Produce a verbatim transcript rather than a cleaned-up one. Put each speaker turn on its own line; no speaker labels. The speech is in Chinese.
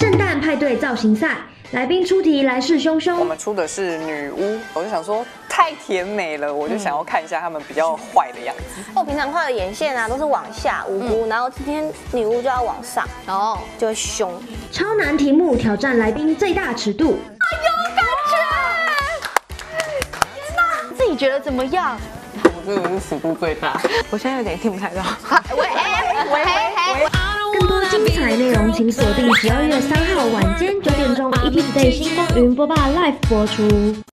圣诞派对造型赛，来宾出题来势汹汹。
我们出的是女巫，我就想说太甜美了，我就想要看一下他们比较坏的样子。
我平常画的眼线啊都是往下无辜，然后今天女巫就要往上，哦，就会凶。
超难题目挑战来宾最大尺度。
有感觉！天哪，自己觉得怎么样？
我这个是尺度最大，
我现在有点听不太到。喂喂喂！
更多精彩内容，请锁定十二月三号晚间九点钟 E T Today 星光云播报 Live 播出。